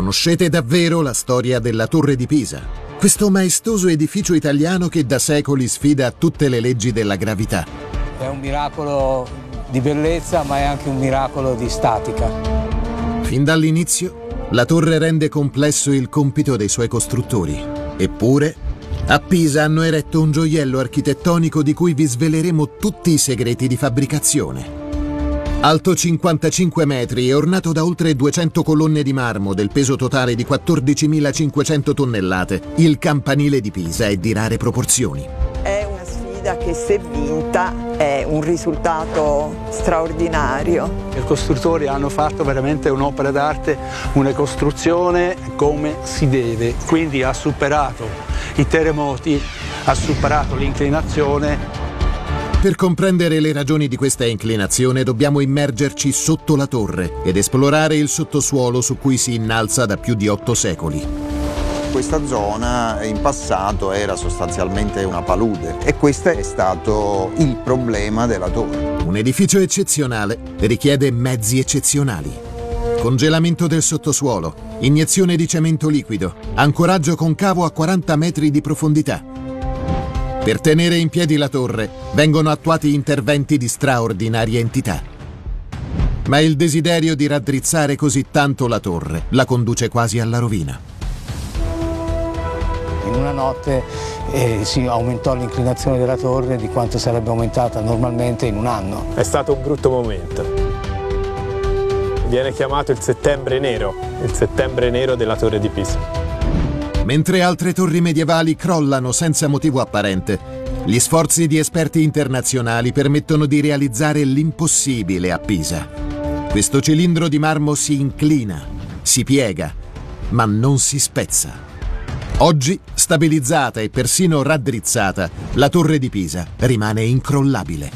Conoscete davvero la storia della Torre di Pisa? Questo maestoso edificio italiano che da secoli sfida tutte le leggi della gravità. È un miracolo di bellezza, ma è anche un miracolo di statica. Fin dall'inizio, la torre rende complesso il compito dei suoi costruttori. Eppure, a Pisa hanno eretto un gioiello architettonico di cui vi sveleremo tutti i segreti di fabbricazione. Alto 55 metri e ornato da oltre 200 colonne di marmo del peso totale di 14.500 tonnellate, il campanile di Pisa è di rare proporzioni. È una sfida che, se vinta, è un risultato straordinario. I costruttori hanno fatto veramente un'opera d'arte, una costruzione come si deve, quindi ha superato i terremoti, ha superato l'inclinazione. Per comprendere le ragioni di questa inclinazione dobbiamo immergerci sotto la torre ed esplorare il sottosuolo su cui si innalza da più di 8 secoli. Questa zona in passato era sostanzialmente una palude e questo è stato il problema della torre. Un edificio eccezionale richiede mezzi eccezionali. Congelamento del sottosuolo, iniezione di cemento liquido, ancoraggio concavo a 40 metri di profondità. Per tenere in piedi la torre vengono attuati interventi di straordinaria entità. Ma il desiderio di raddrizzare così tanto la torre la conduce quasi alla rovina. In una notte si aumentò l'inclinazione della torre di quanto sarebbe aumentata normalmente in un anno. È stato un brutto momento. Viene chiamato il settembre nero della Torre di Pisa. Mentre altre torri medievali crollano senza motivo apparente, gli sforzi di esperti internazionali permettono di realizzare l'impossibile a Pisa. Questo cilindro di marmo si inclina, si piega, ma non si spezza. Oggi, stabilizzata e persino raddrizzata, la Torre di Pisa rimane incrollabile.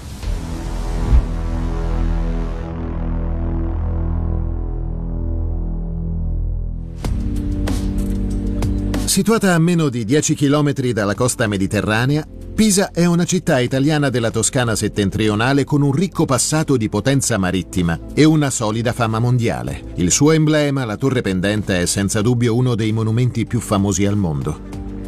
Situata a meno di 10 km dalla costa mediterranea, Pisa è una città italiana della Toscana settentrionale con un ricco passato di potenza marittima e una solida fama mondiale. Il suo emblema, la torre pendente, è senza dubbio uno dei monumenti più famosi al mondo.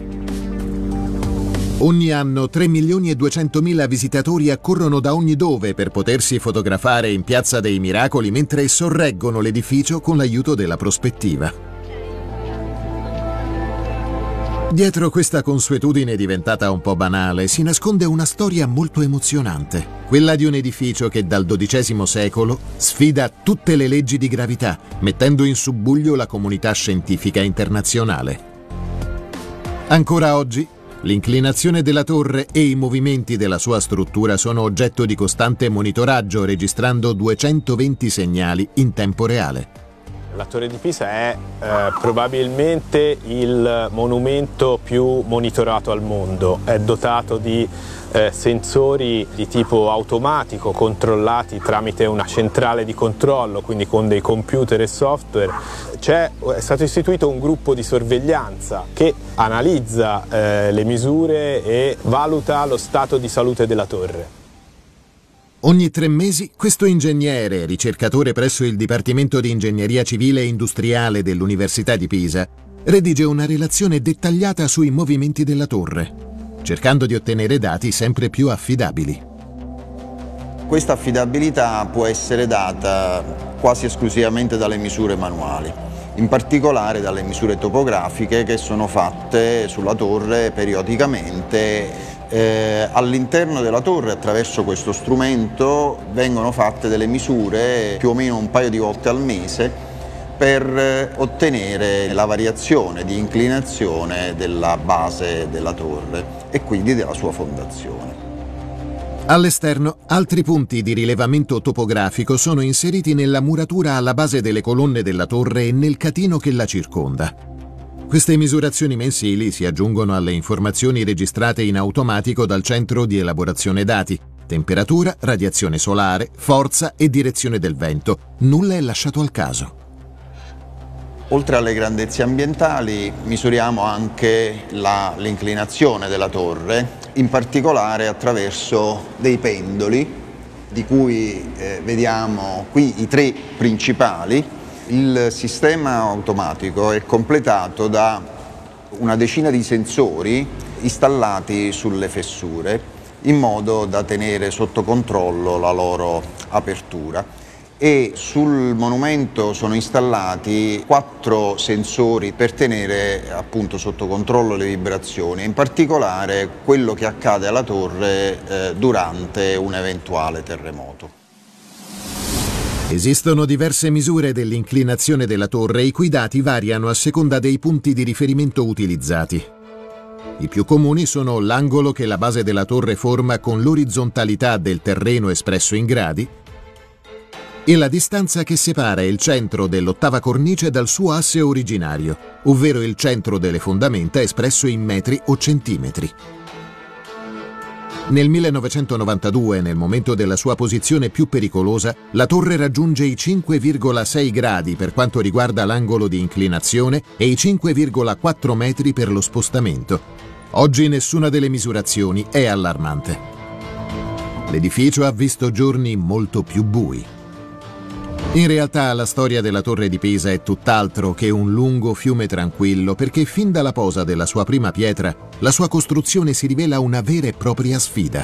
Ogni anno 3.200.000 visitatori accorrono da ogni dove per potersi fotografare in Piazza dei Miracoli mentre sorreggono l'edificio con l'aiuto della prospettiva. Dietro questa consuetudine diventata un po' banale si nasconde una storia molto emozionante, quella di un edificio che dal XII secolo sfida tutte le leggi di gravità, mettendo in subbuglio la comunità scientifica internazionale. Ancora oggi, l'inclinazione della torre e i movimenti della sua struttura sono oggetto di costante monitoraggio, registrando 220 segnali in tempo reale. La Torre di Pisa è probabilmente il monumento più monitorato al mondo. È dotato di sensori di tipo automatico controllati tramite una centrale di controllo, quindi con dei computer e software. È stato istituito un gruppo di sorveglianza che analizza le misure e valuta lo stato di salute della torre. Ogni 3 mesi questo ingegnere, ricercatore presso il Dipartimento di Ingegneria Civile e Industriale dell'Università di Pisa, redige una relazione dettagliata sui movimenti della torre, cercando di ottenere dati sempre più affidabili. Questa affidabilità può essere data quasi esclusivamente dalle misure manuali, in particolare dalle misure topografiche che sono fatte sulla torre periodicamente. All'interno della torre, attraverso questo strumento, vengono fatte delle misure più o meno un paio di volte al mese per ottenere la variazione di inclinazione della base della torre e quindi della sua fondazione. All'esterno, altri punti di rilevamento topografico sono inseriti nella muratura alla base delle colonne della torre e nel catino che la circonda. Queste misurazioni mensili si aggiungono alle informazioni registrate in automatico dal centro di elaborazione dati: temperatura, radiazione solare, forza e direzione del vento. Nulla è lasciato al caso. Oltre alle grandezze ambientali misuriamo anche l'inclinazione della torre, in particolare attraverso dei pendoli, di cui vediamo qui i 3 principali, Il sistema automatico è completato da una decina di sensori installati sulle fessure in modo da tenere sotto controllo la loro apertura, e sul monumento sono installati 4 sensori per tenere appunto sotto controllo le vibrazioni, in particolare quello che accade alla torre durante un eventuale terremoto. Esistono diverse misure dell'inclinazione della torre, i cui dati variano a seconda dei punti di riferimento utilizzati. I più comuni sono l'angolo che la base della torre forma con l'orizzontalità del terreno espresso in gradi e la distanza che separa il centro dell'ottava cornice dal suo asse originario, ovvero il centro delle fondamenta espresso in metri o centimetri. Nel 1992, nel momento della sua posizione più pericolosa, la torre raggiunge i 5,6 gradi per quanto riguarda l'angolo di inclinazione e i 5,4 metri per lo spostamento. Oggi nessuna delle misurazioni è allarmante. L'edificio ha visto giorni molto più bui. In realtà la storia della Torre di Pisa è tutt'altro che un lungo fiume tranquillo, perché fin dalla posa della sua prima pietra la sua costruzione si rivela una vera e propria sfida.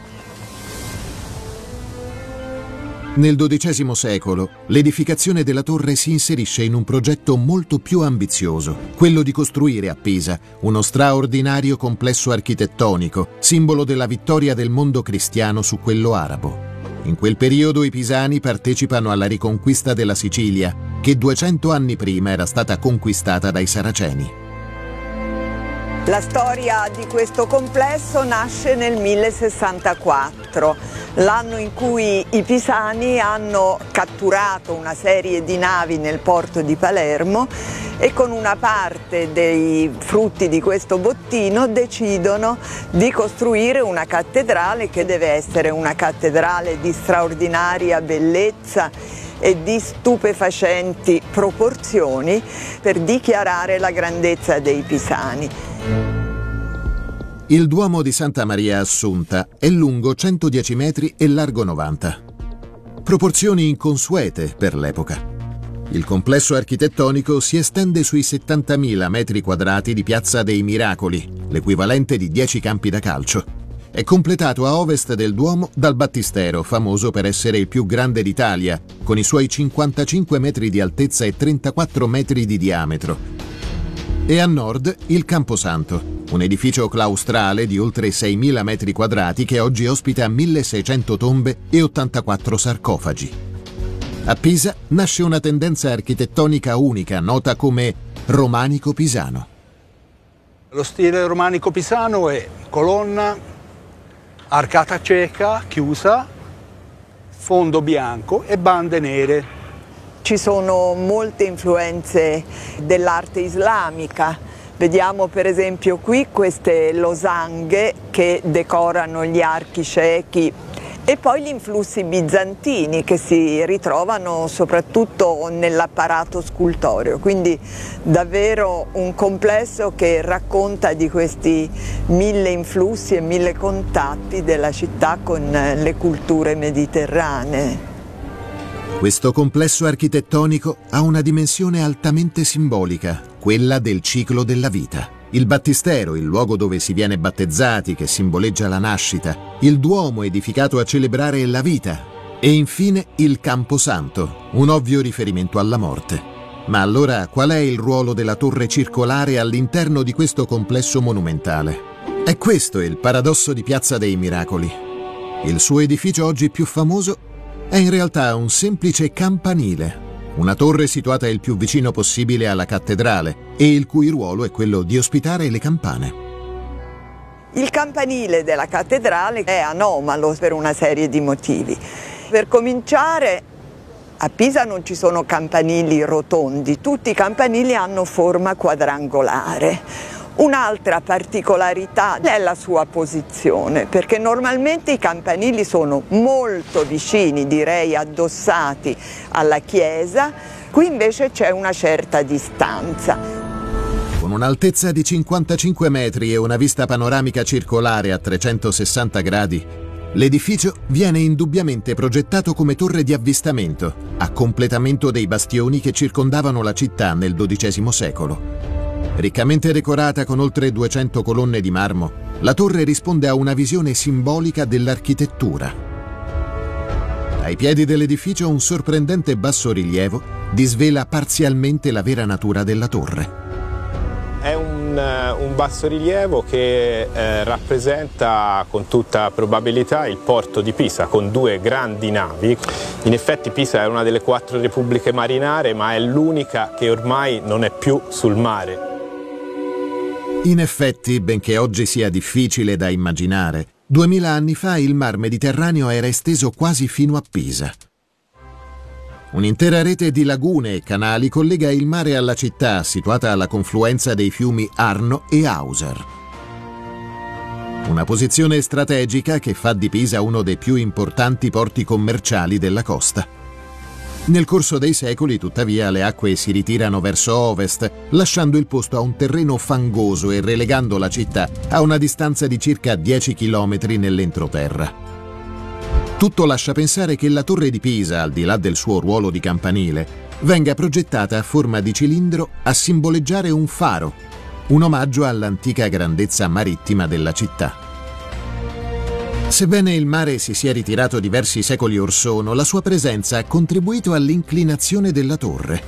Nel XII secolo l'edificazione della torre si inserisce in un progetto molto più ambizioso, quello di costruire a Pisa uno straordinario complesso architettonico, simbolo della vittoria del mondo cristiano su quello arabo. In quel periodo i pisani partecipano alla riconquista della Sicilia, che 200 anni prima era stata conquistata dai Saraceni. La storia di questo complesso nasce nel 1064, l'anno in cui i pisani hanno catturato una serie di navi nel porto di Palermo e con una parte dei frutti di questo bottino decidono di costruire una cattedrale che deve essere una cattedrale di straordinaria bellezza e di stupefacenti proporzioni per dichiarare la grandezza dei pisani. Il Duomo di Santa Maria Assunta è lungo 110 metri e largo 90. Proporzioni inconsuete per l'epoca. Il complesso architettonico si estende sui 70.000 metri quadrati di Piazza dei Miracoli, l'equivalente di 10 campi da calcio. È completato a ovest del Duomo dal Battistero, famoso per essere il più grande d'Italia, con i suoi 55 metri di altezza e 34 metri di diametro. E a nord il Camposanto, un edificio claustrale di oltre 6.000 metri quadrati che oggi ospita 1.600 tombe e 84 sarcofagi. A Pisa nasce una tendenza architettonica unica, nota come romanico pisano. Lo stile romanico pisano è colonna, arcata cieca, chiusa, fondo bianco e bande nere. Ci sono molte influenze dell'arte islamica. Vediamo per esempio qui queste losanghe che decorano gli archi ciechi e poi gli influssi bizantini che si ritrovano soprattutto nell'apparato scultoreo, quindi davvero un complesso che racconta di questi 1000 influssi e 1000 contatti della città con le culture mediterranee. Questo complesso architettonico ha una dimensione altamente simbolica, quella del ciclo della vita. Il battistero, il luogo dove si viene battezzati, che simboleggia la nascita, il Duomo edificato a celebrare la vita e infine il Camposanto, un ovvio riferimento alla morte. Ma allora qual è il ruolo della torre circolare all'interno di questo complesso monumentale? È questo il paradosso di Piazza dei Miracoli. Il suo edificio oggi più famoso è in realtà un semplice campanile, una torre situata il più vicino possibile alla cattedrale e il cui ruolo è quello di ospitare le campane. Il campanile della cattedrale è anomalo per una serie di motivi. Per cominciare, a Pisa non ci sono campanili rotondi, tutti i campanili hanno forma quadrangolare. Un'altra particolarità è la sua posizione, perché normalmente i campanili sono molto vicini, direi addossati alla chiesa, qui invece c'è una certa distanza. Con un'altezza di 55 metri e una vista panoramica circolare a 360 gradi, L'edificio viene indubbiamente progettato come torre di avvistamento, a completamento dei bastioni che circondavano la città nel XII secolo. Riccamente decorata con oltre 200 colonne di marmo, la torre risponde a una visione simbolica dell'architettura. Ai piedi dell'edificio un sorprendente bassorilievo disvela parzialmente la vera natura della torre. È un bassorilievo che rappresenta con tutta probabilità il porto di Pisa con due grandi navi. In effetti Pisa è una delle 4 repubbliche marinare, ma è l'unica che ormai non è più sul mare. In effetti, benché oggi sia difficile da immaginare, 2000 anni fa il mar Mediterraneo era esteso quasi fino a Pisa. Un'intera rete di lagune e canali collega il mare alla città, situata alla confluenza dei fiumi Arno e Auser. Una posizione strategica che fa di Pisa uno dei più importanti porti commerciali della costa. Nel corso dei secoli, tuttavia, le acque si ritirano verso ovest, lasciando il posto a un terreno fangoso e relegando la città a una distanza di circa 10 km nell'entroterra. Tutto lascia pensare che la torre di Pisa, al di là del suo ruolo di campanile, venga progettata a forma di cilindro a simboleggiare un faro, un omaggio all'antica grandezza marittima della città. Sebbene il mare si sia ritirato diversi secoli or sono, la sua presenza ha contribuito all'inclinazione della torre.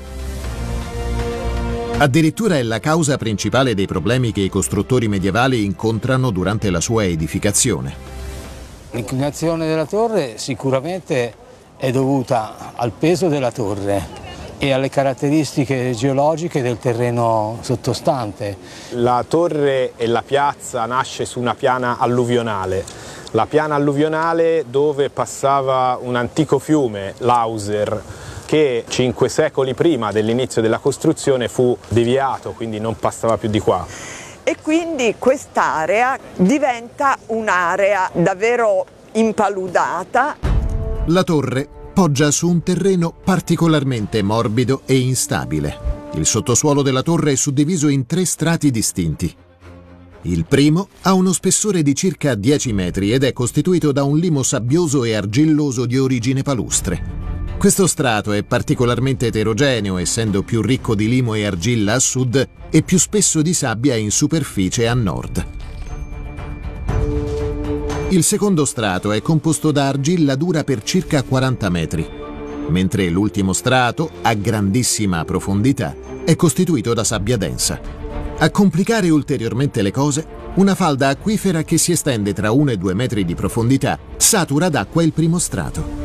Addirittura è la causa principale dei problemi che i costruttori medievali incontrano durante la sua edificazione. L'inclinazione della torre sicuramente è dovuta al peso della torre e alle caratteristiche geologiche del terreno sottostante. La torre e la piazza nasce su una piana alluvionale. La piana alluvionale dove passava un antico fiume, l'Auser, che 5 secoli prima dell'inizio della costruzione fu deviato, quindi non passava più di qua. E quindi quest'area diventa un'area davvero impaludata. La torre poggia su un terreno particolarmente morbido e instabile. Il sottosuolo della torre è suddiviso in 3 strati distinti. Il primo ha uno spessore di circa 10 metri ed è costituito da un limo sabbioso e argilloso di origine palustre. Questo strato è particolarmente eterogeneo, essendo più ricco di limo e argilla a sud e più spesso di sabbia in superficie a nord. Il secondo strato è composto da argilla dura per circa 40 metri, mentre l'ultimo strato, a grandissima profondità, è costituito da sabbia densa. A complicare ulteriormente le cose, una falda acquifera che si estende tra 1 e 2 metri di profondità satura d'acqua il primo strato.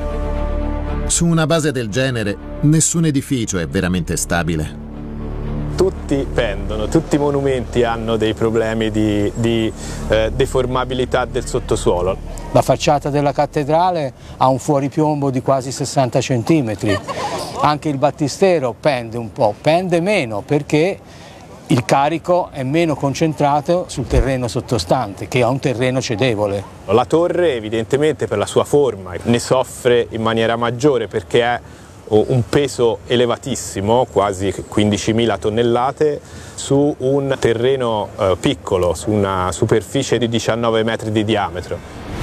Su una base del genere, nessun edificio è veramente stabile. Tutti pendono, tutti i monumenti hanno dei problemi di deformabilità del sottosuolo. La facciata della cattedrale ha un fuoripiombo di quasi 60 cm. Anche il battistero pende un po', pende meno perché il carico è meno concentrato sul terreno sottostante, che è un terreno cedevole. La torre evidentemente per la sua forma ne soffre in maniera maggiore perché è un peso elevatissimo, quasi 15.000 tonnellate, su un terreno piccolo, su una superficie di 19 metri di diametro.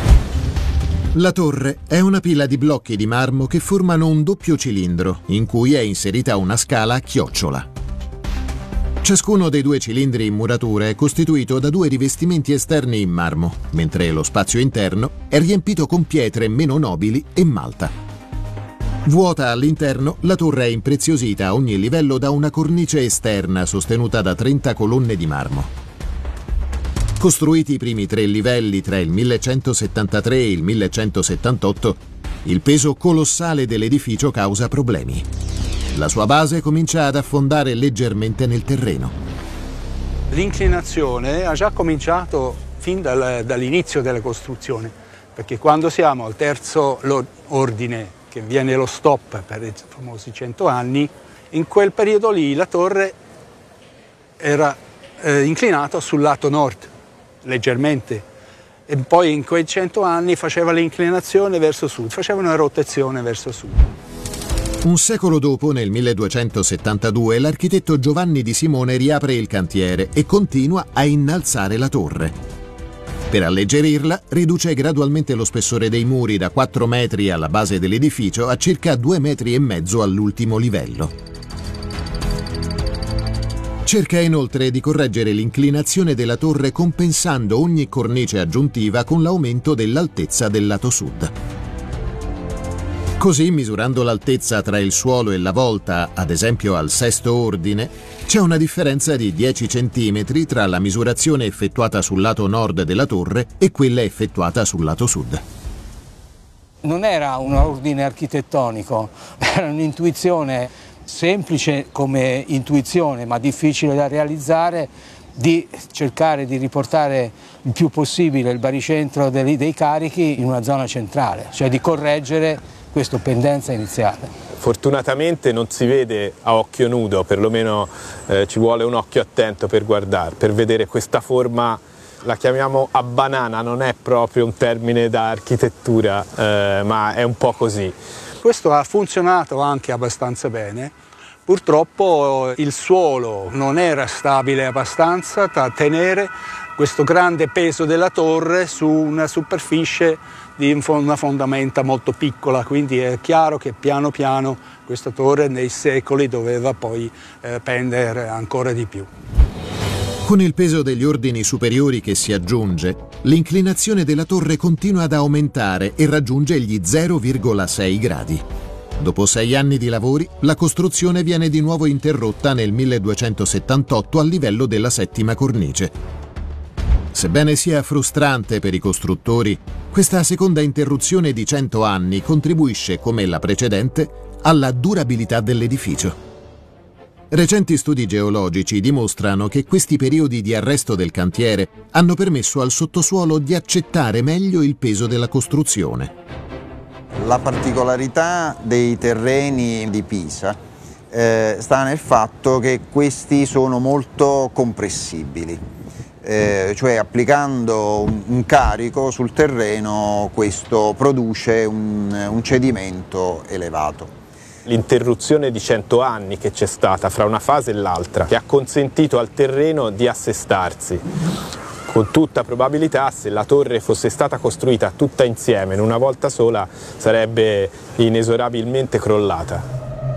La torre è una pila di blocchi di marmo che formano un doppio cilindro, in cui è inserita una scala a chiocciola. Ciascuno dei 2 cilindri in muratura è costituito da 2 rivestimenti esterni in marmo, mentre lo spazio interno è riempito con pietre meno nobili e malta. Vuota all'interno, la torre è impreziosita a ogni livello da una cornice esterna sostenuta da 30 colonne di marmo. Costruiti i primi 3 livelli tra il 1173 e il 1178, il peso colossale dell'edificio causa problemi. La sua base comincia ad affondare leggermente nel terreno. L'inclinazione ha già cominciato fin dall'inizio della costruzione, perché quando siamo al terzo ordine, che viene lo stop per i famosi 100 anni, in quel periodo lì la torre era inclinata sul lato nord, leggermente, e poi in quei 100 anni faceva l'inclinazione verso sud, faceva una rotazione verso sud. Un secolo dopo, nel 1272, l'architetto Giovanni di Simone riapre il cantiere e continua a innalzare la torre. Per alleggerirla, riduce gradualmente lo spessore dei muri da 4 metri alla base dell'edificio a circa 2,5 metri all'ultimo livello. Cerca inoltre di correggere l'inclinazione della torre compensando ogni cornice aggiuntiva con l'aumento dell'altezza del lato sud. Così, misurando l'altezza tra il suolo e la volta, ad esempio al sesto ordine, c'è una differenza di 10 cm tra la misurazione effettuata sul lato nord della torre e quella effettuata sul lato sud. Non era un ordine architettonico, era un'intuizione semplice come intuizione, ma difficile da realizzare, di cercare di riportare il più possibile il baricentro dei carichi in una zona centrale, cioè di correggere questa pendenza iniziale. Fortunatamente non si vede a occhio nudo, perlomeno ci vuole un occhio attento per guardare, per vedere questa forma, la chiamiamo a banana, non è proprio un termine da architettura, ma è un po' così. Questo ha funzionato anche abbastanza bene. Purtroppo il suolo non era stabile abbastanza da tenere questo grande peso della torre su una superficie di una fondamenta molto piccola, quindi è chiaro che piano piano questa torre nei secoli doveva poi pendere ancora di più. Con il peso degli ordini superiori che si aggiunge, l'inclinazione della torre continua ad aumentare e raggiunge gli 0,6 gradi. Dopo 6 anni di lavori, la costruzione viene di nuovo interrotta nel 1278 al livello della settima cornice. Sebbene sia frustrante per i costruttori, questa seconda interruzione di 100 anni contribuisce, come la precedente, alla durabilità dell'edificio. Recenti studi geologici dimostrano che questi periodi di arresto del cantiere hanno permesso al sottosuolo di accettare meglio il peso della costruzione. La particolarità dei terreni di Pisa sta nel fatto che questi sono molto compressibili, cioè applicando un carico sul terreno questo produce un cedimento elevato. L'interruzione di 100 anni che c'è stata fra una fase e l'altra, che ha consentito al terreno di assestarsi. Con tutta probabilità, se la torre fosse stata costruita tutta insieme in una volta sola, sarebbe inesorabilmente crollata.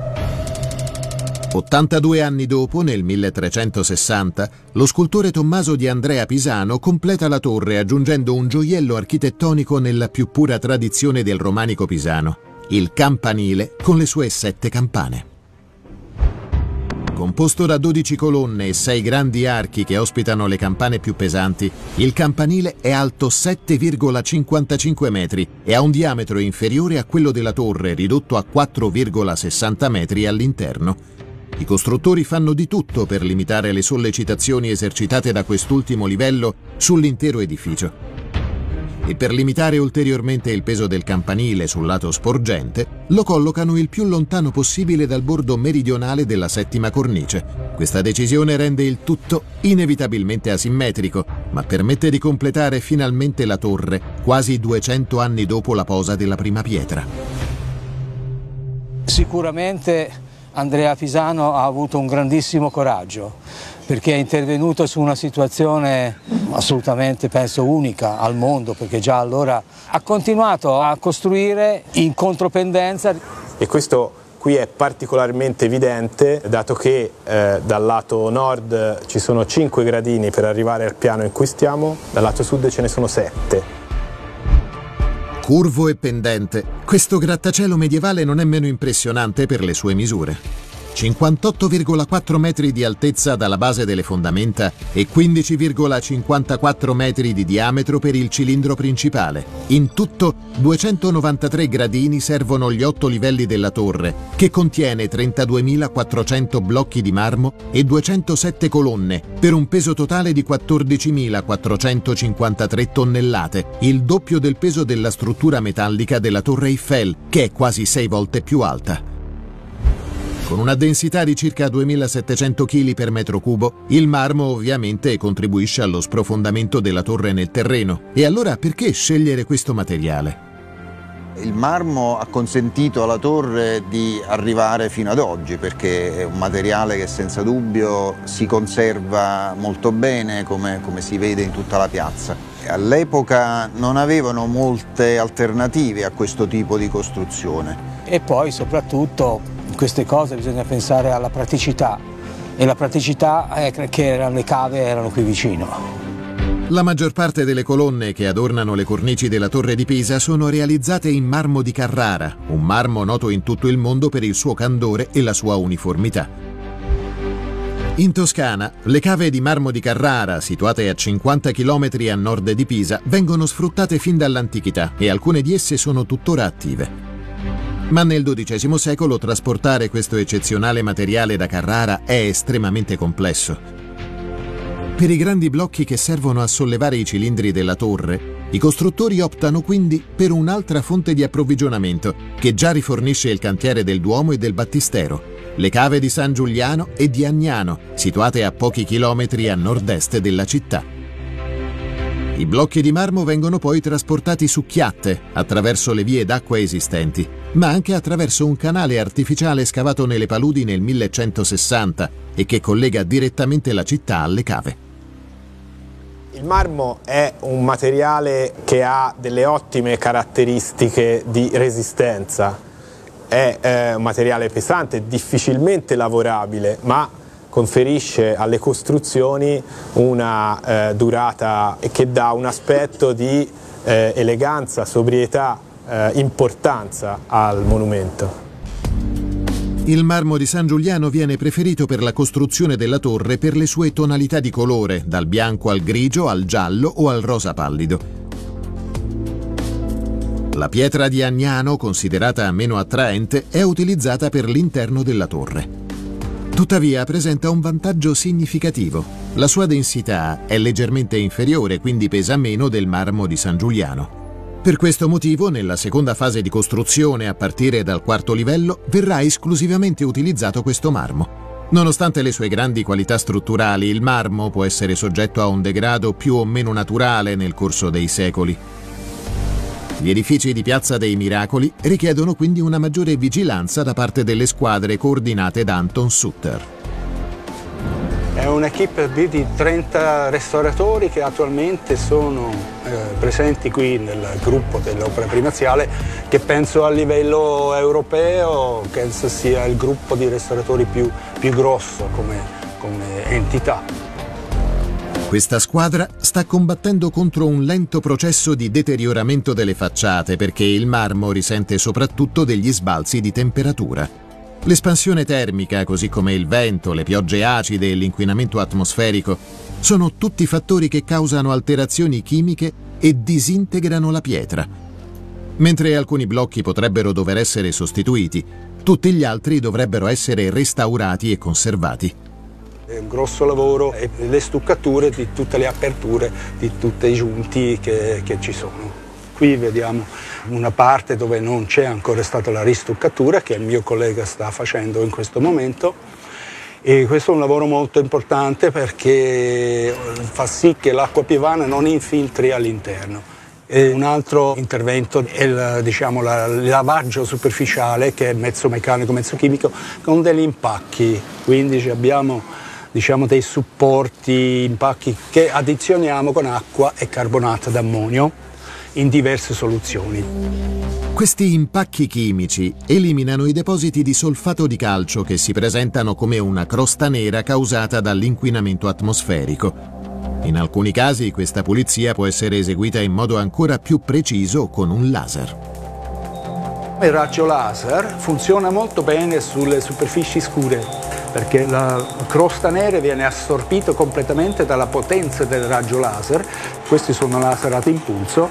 82 anni dopo, nel 1360, lo scultore Tommaso di Andrea Pisano completa la torre aggiungendo un gioiello architettonico nella più pura tradizione del romanico pisano, il campanile con le sue 7 campane. Composto da 12 colonne e 6 grandi archi che ospitano le campane più pesanti, il campanile è alto 7,55 metri e ha un diametro inferiore a quello della torre, ridotto a 4,60 metri all'interno. I costruttori fanno di tutto per limitare le sollecitazioni esercitate da quest'ultimo livello sull'intero edificio. E per limitare ulteriormente il peso del campanile sul lato sporgente, lo collocano il più lontano possibile dal bordo meridionale della settima cornice. Questa decisione rende il tutto inevitabilmente asimmetrico, ma permette di completare finalmente la torre quasi 200 anni dopo la posa della prima pietra. Sicuramente Andrea Pisano ha avuto un grandissimo coraggio, perché è intervenuto su una situazione assolutamente, penso, unica al mondo, perché già allora ha continuato a costruire in contropendenza. E questo qui è particolarmente evidente, dato che dal lato nord ci sono 5 gradini per arrivare al piano in cui stiamo, dal lato sud ce ne sono 7. Curvo e pendente, questo grattacielo medievale non è meno impressionante per le sue misure. 58,4 metri di altezza dalla base delle fondamenta e 15,54 metri di diametro per il cilindro principale. In tutto 293 gradini servono gli 8 livelli della torre, che contiene 32.400 blocchi di marmo e 207 colonne, per un peso totale di 14.453 tonnellate, il doppio del peso della struttura metallica della Torre Eiffel, che è quasi 6 volte più alta. Con una densità di circa 2.700 kg per metro cubo, il marmo ovviamente contribuisce allo sprofondamento della torre nel terreno. E allora perché scegliere questo materiale? Il marmo ha consentito alla torre di arrivare fino ad oggi, perché è un materiale che senza dubbio si conserva molto bene, come si vede in tutta la piazza. All'epoca non avevano molte alternative a questo tipo di costruzione. E poi soprattutto in queste cose bisogna pensare alla praticità, e la praticità è che le cave erano qui vicino. La maggior parte delle colonne che adornano le cornici della Torre di Pisa sono realizzate in marmo di Carrara, un marmo noto in tutto il mondo per il suo candore e la sua uniformità. In Toscana, le cave di marmo di Carrara, situate a 50 km a nord di Pisa, vengono sfruttate fin dall'antichità e alcune di esse sono tuttora attive. Ma nel XII secolo trasportare questo eccezionale materiale da Carrara è estremamente complesso. Per i grandi blocchi che servono a sollevare i cilindri della torre, i costruttori optano quindi per un'altra fonte di approvvigionamento che già rifornisce il cantiere del Duomo e del Battistero, le cave di San Giuliano e di Agnano, situate a pochi chilometri a nord-est della città. I blocchi di marmo vengono poi trasportati su chiatte attraverso le vie d'acqua esistenti, ma anche attraverso un canale artificiale scavato nelle paludi nel 1160 e che collega direttamente la città alle cave. Il marmo è un materiale che ha delle ottime caratteristiche di resistenza. È un materiale pesante, difficilmente lavorabile, ma conferisce alle costruzioni una durata che dà un aspetto di eleganza, sobrietà, importanza al monumento. Il marmo di San Giuliano viene preferito per la costruzione della torre per le sue tonalità di colore, dal bianco al grigio, al giallo o al rosa pallido. La pietra di Agnano, considerata meno attraente, è utilizzata per l'interno della torre. Tuttavia presenta un vantaggio significativo. La sua densità è leggermente inferiore, quindi pesa meno del marmo di San Giuliano. Per questo motivo, nella seconda fase di costruzione, a partire dal quarto livello, verrà esclusivamente utilizzato questo marmo. Nonostante le sue grandi qualità strutturali, il marmo può essere soggetto a un degrado più o meno naturale nel corso dei secoli. Gli edifici di Piazza dei Miracoli richiedono quindi una maggiore vigilanza da parte delle squadre coordinate da Anton Sutter. È un'equipe di 30 restauratori che attualmente sono presenti qui nel gruppo dell'opera primaziale, che penso a livello europeo penso sia il gruppo di restauratori più grosso come entità. Questa squadra sta combattendo contro un lento processo di deterioramento delle facciate perché il marmo risente soprattutto degli sbalzi di temperatura. L'espansione termica, così come il vento, le piogge acide e l'inquinamento atmosferico, sono tutti fattori che causano alterazioni chimiche e disintegrano la pietra. Mentre alcuni blocchi potrebbero dover essere sostituiti, tutti gli altri dovrebbero essere restaurati e conservati. È un grosso lavoro e le stuccature di tutte le aperture, di tutti i giunti che ci sono. Qui vediamo una parte dove non c'è ancora stata la ristuccatura, che il mio collega sta facendo in questo momento, e questo è un lavoro molto importante perché fa sì che l'acqua piovana non infiltri all'interno. E un altro intervento è il lavaggio superficiale, che è mezzo meccanico, mezzo chimico, con degli impacchi. Quindi abbiamo dei supporti, impacchi che addizioniamo con acqua e carbonato d'ammonio in diverse soluzioni. Questi impacchi chimici eliminano i depositi di solfato di calcio che si presentano come una crosta nera causata dall'inquinamento atmosferico. In alcuni casi questa pulizia può essere eseguita in modo ancora più preciso con un laser. Il raggio laser funziona molto bene sulle superfici scure, perché la crosta nera viene assorbita completamente dalla potenza del raggio laser. Questi sono laser ad impulso.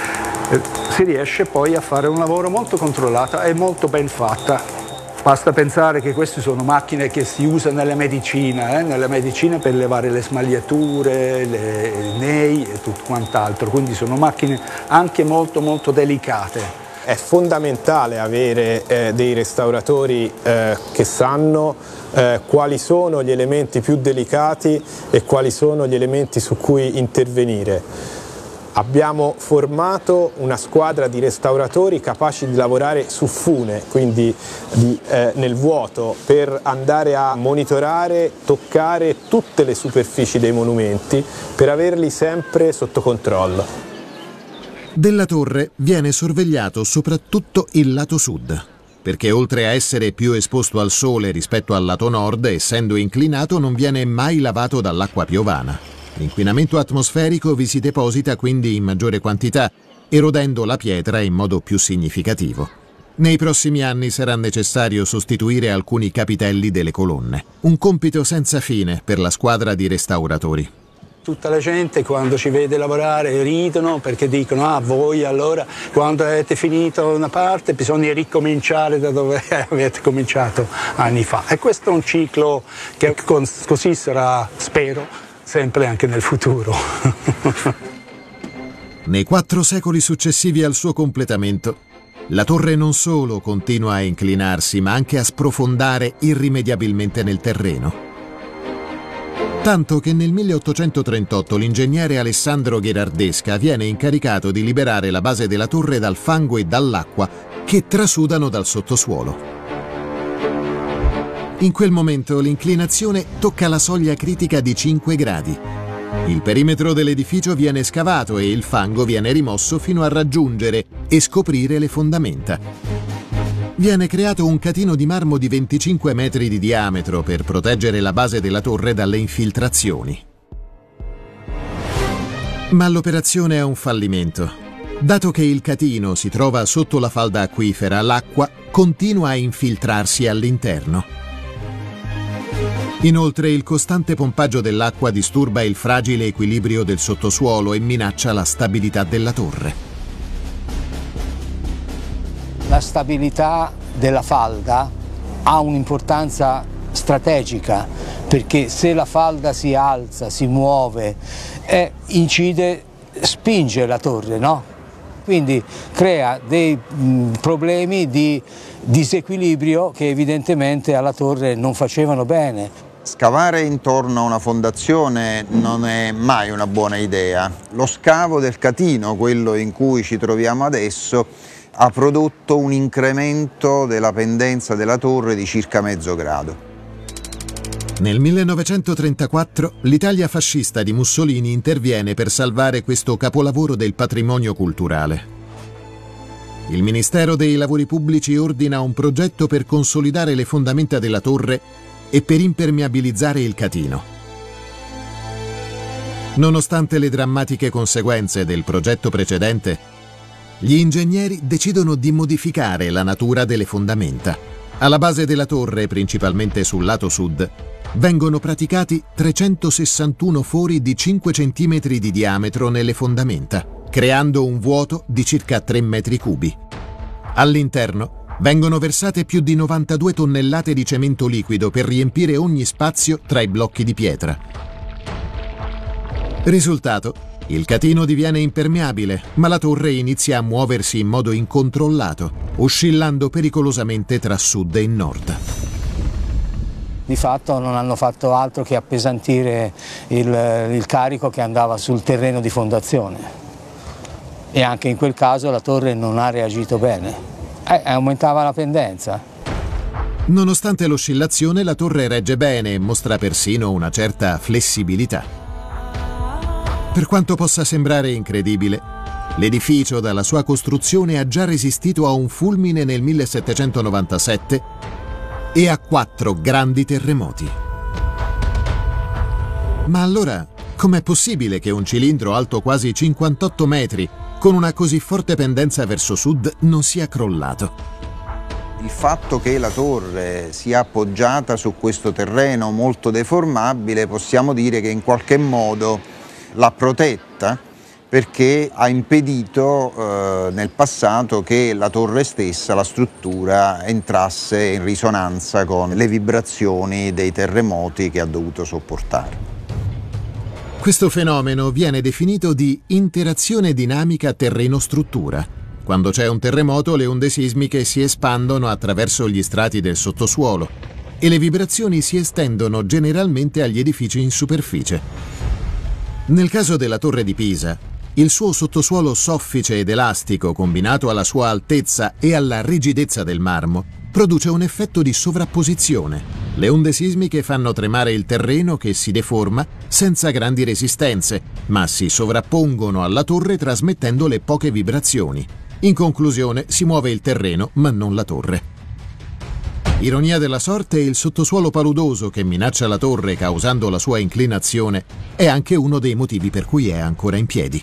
Si riesce poi a fare un lavoro molto controllato e molto ben fatta. Basta pensare che queste sono macchine che si usano nella medicina per levare le smagliature, i nei e tutto quant'altro, quindi sono macchine anche molto molto delicate. È fondamentale avere dei restauratori che sanno quali sono gli elementi più delicati e quali sono gli elementi su cui intervenire. Abbiamo formato una squadra di restauratori capaci di lavorare su fune, quindi nel vuoto, per andare a monitorare, toccare tutte le superfici dei monumenti per averli sempre sotto controllo. Della torre viene sorvegliato soprattutto il lato sud, perché oltre a essere più esposto al sole rispetto al lato nord, essendo inclinato non viene mai lavato dall'acqua piovana. L'inquinamento atmosferico vi si deposita quindi in maggiore quantità, erodendo la pietra in modo più significativo. Nei prossimi anni sarà necessario sostituire alcuni capitelli delle colonne, un compito senza fine per la squadra di restauratori. Tutta la gente quando ci vede lavorare ridono perché dicono: ah, voi allora quando avete finito una parte bisogna ricominciare da dove avete cominciato anni fa. E questo è un ciclo che così sarà, spero, sempre anche nel futuro. Nei 4 secoli successivi al suo completamento, la torre non solo continua a inclinarsi, ma anche a sprofondare irrimediabilmente nel terreno. Tanto che nel 1838 l'ingegnere Alessandro Gherardesca viene incaricato di liberare la base della torre dal fango e dall'acqua che trasudano dal sottosuolo. In quel momento l'inclinazione tocca la soglia critica di 5 gradi. Il perimetro dell'edificio viene scavato e il fango viene rimosso fino a raggiungere e scoprire le fondamenta. Viene creato un catino di marmo di 25 metri di diametro per proteggere la base della torre dalle infiltrazioni. Ma l'operazione è un fallimento. Dato che il catino si trova sotto la falda acquifera, l'acqua continua a infiltrarsi all'interno. Inoltre il costante pompaggio dell'acqua disturba il fragile equilibrio del sottosuolo e minaccia la stabilità della torre. La stabilità della falda ha un'importanza strategica, perché se la falda si alza, si muove, incide, spinge la torre, no? Quindi crea dei problemi di disequilibrio che evidentemente alla torre non facevano bene. Scavare intorno a una fondazione non è mai una buona idea. Lo scavo del catino, quello in cui ci troviamo adesso, ha prodotto un incremento della pendenza della torre di circa mezzo grado. Nel 1934 l'Italia fascista di Mussolini interviene per salvare questo capolavoro del patrimonio culturale. Il Ministero dei Lavori Pubblici ordina un progetto per consolidare le fondamenta della torre e per impermeabilizzare il catino. Nonostante le drammatiche conseguenze del progetto precedente, gli ingegneri decidono di modificare la natura delle fondamenta. Alla base della torre, principalmente sul lato sud, vengono praticati 361 fori di 5 cm di diametro nelle fondamenta, creando un vuoto di circa 3 metri cubi. All'interno vengono versate più di 92 tonnellate di cemento liquido per riempire ogni spazio tra i blocchi di pietra. Risultato: il catino diviene impermeabile, ma la torre inizia a muoversi in modo incontrollato, oscillando pericolosamente tra sud e nord. Di fatto non hanno fatto altro che appesantire il carico che andava sul terreno di fondazione, e anche in quel caso la torre non ha reagito bene. Aumentava la pendenza. Nonostante l'oscillazione, la torre regge bene e mostra persino una certa flessibilità. Per quanto possa sembrare incredibile, l'edificio dalla sua costruzione ha già resistito a un fulmine nel 1797 e a 4 grandi terremoti. Ma allora, com'è possibile che un cilindro alto quasi 58 metri con una così forte pendenza verso sud non sia crollato? Il fatto che la torre sia appoggiata su questo terreno molto deformabile, possiamo dire che in qualche modo l'ha protetta, perché ha impedito nel passato che la torre stessa, la struttura, entrasse in risonanza con le vibrazioni dei terremoti che ha dovuto sopportare. Questo fenomeno viene definito di interazione dinamica terreno-struttura. Quando c'è un terremoto, le onde sismiche si espandono attraverso gli strati del sottosuolo e le vibrazioni si estendono generalmente agli edifici in superficie. Nel caso della Torre di Pisa, Il suo sottosuolo soffice ed elastico, combinato alla sua altezza e alla rigidezza del marmo, produce un effetto di sovrapposizione. Le onde sismiche fanno tremare il terreno che si deforma senza grandi resistenze, ma si sovrappongono alla torre trasmettendo poche vibrazioni. In conclusione, si muove il terreno, ma non la torre. Ironia della sorte, il sottosuolo paludoso che minaccia la torre causando la sua inclinazione è anche uno dei motivi per cui è ancora in piedi.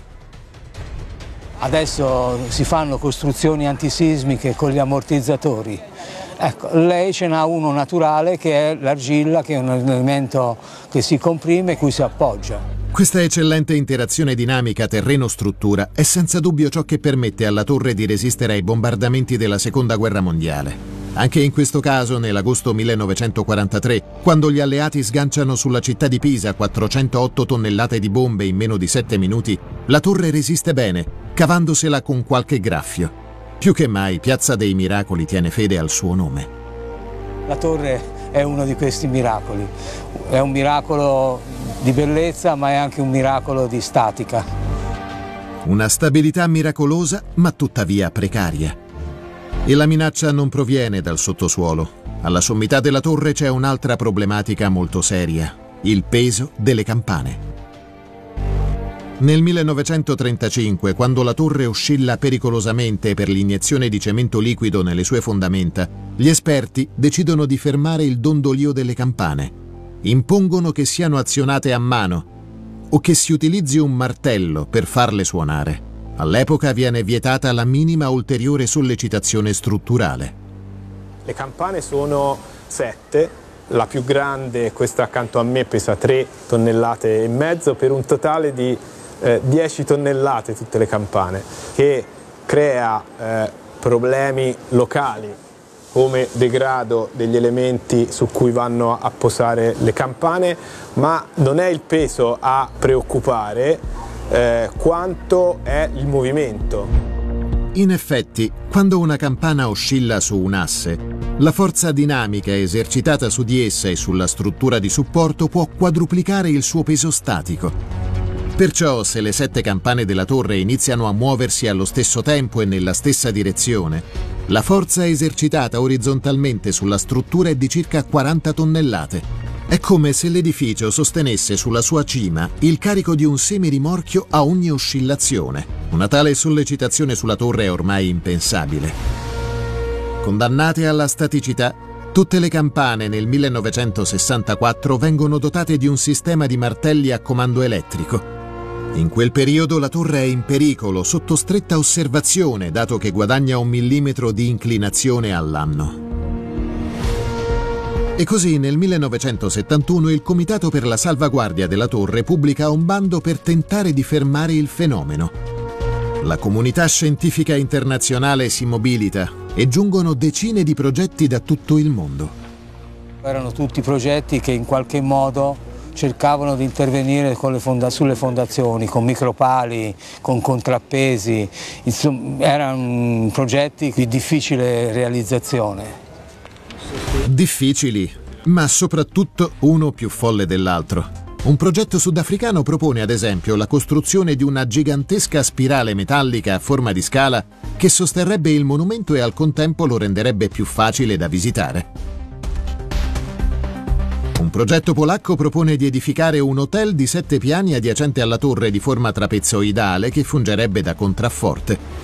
Adesso si fanno costruzioni antisismiche con gli ammortizzatori. Ecco, lei ce n'ha uno naturale che è l'argilla, che è un elemento che si comprime e cui si appoggia. Questa eccellente interazione dinamica terreno-struttura è senza dubbio ciò che permette alla torre di resistere ai bombardamenti della Seconda Guerra Mondiale. Anche in questo caso, nell'agosto 1943, quando gli alleati sganciano sulla città di Pisa 408 tonnellate di bombe in meno di 7 minuti, la torre resiste bene, cavandosela con qualche graffio. Più che mai, Piazza dei Miracoli tiene fede al suo nome. La torre è uno di questi miracoli. È un miracolo di bellezza, ma è anche un miracolo di statica. Una stabilità miracolosa, ma tuttavia precaria. E la minaccia non proviene dal sottosuolo. Alla sommità della torre c'è un'altra problematica molto seria: il peso delle campane. Nel 1935, quando la torre oscilla pericolosamente per l'iniezione di cemento liquido nelle sue fondamenta, gli esperti decidono di fermare il dondolio delle campane. Impongono che siano azionate a mano o che si utilizzi un martello per farle suonare. All'epoca viene vietata la minima ulteriore sollecitazione strutturale. Le campane sono 7, la più grande, questa accanto a me, pesa 3,5 tonnellate, per un totale di 10 tonnellate tutte le campane, che crea problemi locali come degrado degli elementi su cui vanno a posare le campane, ma non è il peso a preoccupare quanto è il movimento. In effetti, quando una campana oscilla su un asse, la forza dinamica esercitata su di essa e sulla struttura di supporto può quadruplicare il suo peso statico. Perciò, se le 7 campane della torre iniziano a muoversi allo stesso tempo e nella stessa direzione, la forza esercitata orizzontalmente sulla struttura è di circa 40 tonnellate. È come se l'edificio sostenesse sulla sua cima il carico di un semirimorchio a ogni oscillazione. Una tale sollecitazione sulla torre è ormai impensabile. Condannate alla staticità, tutte le campane nel 1964 vengono dotate di un sistema di martelli a comando elettrico. In quel periodo la torre è in pericolo, sotto stretta osservazione, dato che guadagna 1 millimetro di inclinazione all'anno. E così nel 1971 il Comitato per la salvaguardia della torre pubblica un bando per tentare di fermare il fenomeno. La comunità scientifica internazionale si mobilita e giungono decine di progetti da tutto il mondo. Erano tutti progetti che in qualche modo cercavano di intervenire con sulle fondazioni, con micropali, con contrappesi. Insomma, erano progetti di difficile realizzazione. Difficili, ma soprattutto uno più folle dell'altro. Un progetto sudafricano propone ad esempio la costruzione di una gigantesca spirale metallica a forma di scala che sosterrebbe il monumento e al contempo lo renderebbe più facile da visitare. Un progetto polacco propone di edificare un hotel di 7 piani adiacente alla torre di forma trapezoidale che fungerebbe da contrafforte.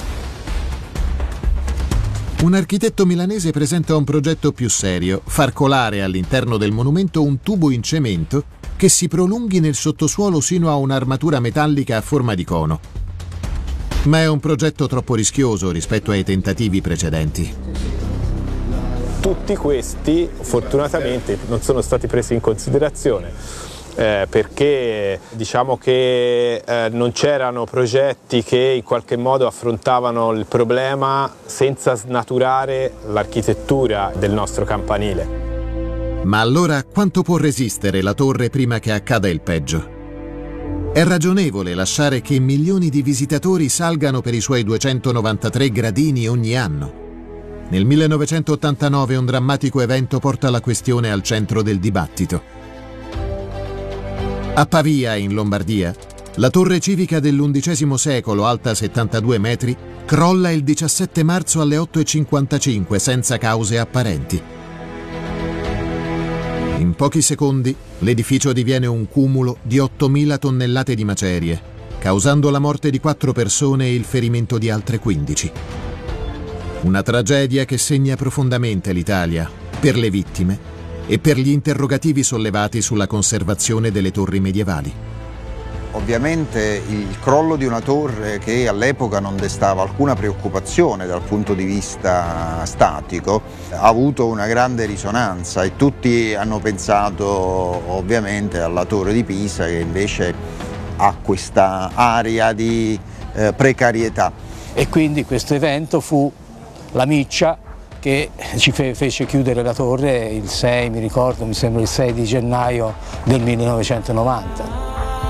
Un architetto milanese presenta un progetto più serio: far colare all'interno del monumento un tubo in cemento che si prolunghi nel sottosuolo sino a un'armatura metallica a forma di cono. Ma è un progetto troppo rischioso rispetto ai tentativi precedenti. Tutti questi, fortunatamente, non sono stati presi in considerazione. Perché diciamo che non c'erano progetti che in qualche modo affrontavano il problema senza snaturare l'architettura del nostro campanile. Ma allora quanto può resistere la torre prima che accada il peggio? È ragionevole lasciare che milioni di visitatori salgano per i suoi 293 gradini ogni anno? Nel 1989 un drammatico evento porta la questione al centro del dibattito. A Pavia, in Lombardia, La torre civica dell'XI secolo, alta 72 metri, crolla il 17 marzo alle 8:55 senza cause apparenti. In pochi secondi l'edificio diviene un cumulo di 8.000 tonnellate di macerie, causando la morte di 4 persone e il ferimento di altre 15. Una tragedia che segna profondamente l'Italia, per le vittime e per gli interrogativi sollevati sulla conservazione delle torri medievali. Ovviamente il crollo di una torre che all'epoca non destava alcuna preoccupazione dal punto di vista statico ha avuto una grande risonanza e tutti hanno pensato ovviamente alla Torre di Pisa, che invece ha questa aria di precarietà. E quindi questo evento fu la miccia che ci fece chiudere la torre il 6, mi ricordo, mi sembra il 6 di gennaio del 1990.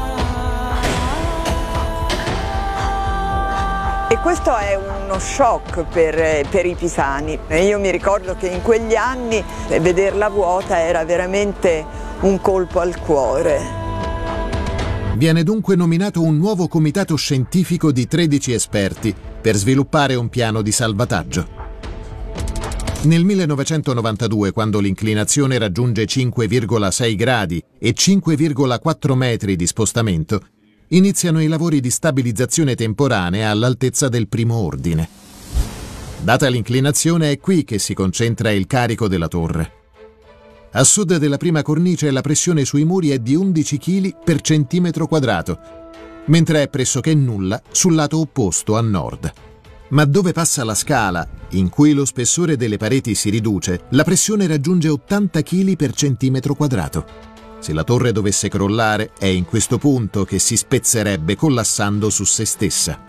E questo è uno shock per i pisani. Io mi ricordo che in quegli anni vederla vuota era veramente un colpo al cuore. Viene dunque nominato un nuovo comitato scientifico di 13 esperti per sviluppare un piano di salvataggio. Nel 1992, quando l'inclinazione raggiunge 5,6 gradi e 5,4 metri di spostamento, iniziano i lavori di stabilizzazione temporanea all'altezza del primo ordine. Data l'inclinazione, è qui che si concentra il carico della torre. A sud della prima cornice la pressione sui muri è di 11 kg per centimetro quadrato, mentre è pressoché nulla sul lato opposto, a nord. Ma dove passa la scala, in cui lo spessore delle pareti si riduce, la pressione raggiunge 80 kg per centimetro quadrato. Se la torre dovesse crollare, è in questo punto che si spezzerebbe collassando su se stessa.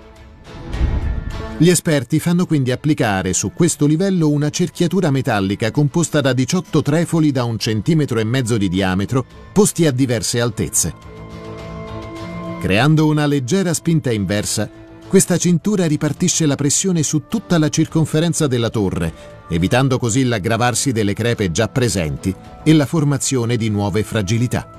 Gli esperti fanno quindi applicare su questo livello una cerchiatura metallica composta da 18 trefoli da 1,5 cm di diametro, posti a diverse altezze. Creando una leggera spinta inversa, questa cintura ripartisce la pressione su tutta la circonferenza della torre, evitando così l'aggravarsi delle crepe già presenti e la formazione di nuove fragilità.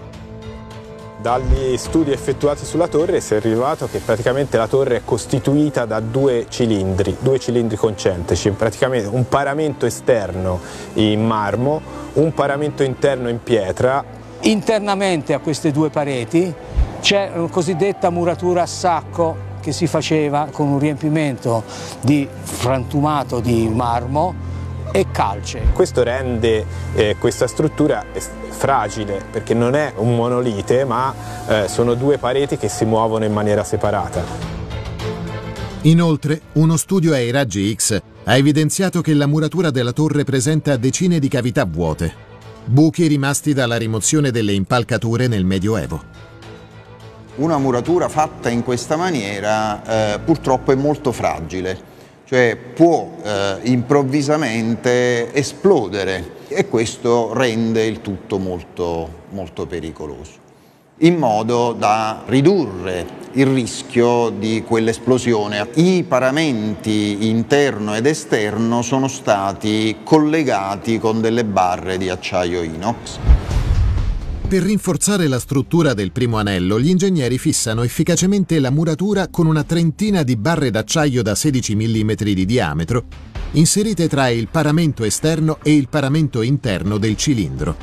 Dagli studi effettuati sulla torre si è arrivato che praticamente la torre è costituita da due cilindri concentrici, praticamente un paramento esterno in marmo, un paramento interno in pietra. Internamente a queste due pareti c'è una cosiddetta muratura a sacco che si faceva con un riempimento di frantumato di marmo e calce. Questo rende questa struttura fragile, perché non è un monolite, ma sono due pareti che si muovono in maniera separata. Inoltre, uno studio ai raggi X ha evidenziato che la muratura della torre presenta decine di cavità vuote, buchi rimasti dalla rimozione delle impalcature nel Medioevo. Una muratura fatta in questa maniera purtroppo è molto fragile, cioè può improvvisamente esplodere e questo rende il tutto molto pericoloso, in modo da ridurre il rischio di quell'esplosione. I paramenti interno ed esterno sono stati collegati con delle barre di acciaio inox. Per rinforzare la struttura del primo anello, gli ingegneri fissano efficacemente la muratura con una trentina di barre d'acciaio da 16 mm di diametro, inserite tra il paramento esterno e il paramento interno del cilindro.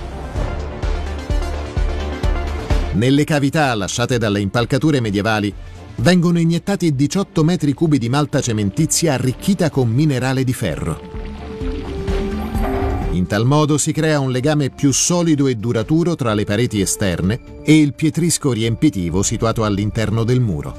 Nelle cavità lasciate dalle impalcature medievali vengono iniettati 18 metri cubi di malta cementizia arricchita con minerale di ferro. In tal modo si crea un legame più solido e duraturo tra le pareti esterne e il pietrisco riempitivo situato all'interno del muro.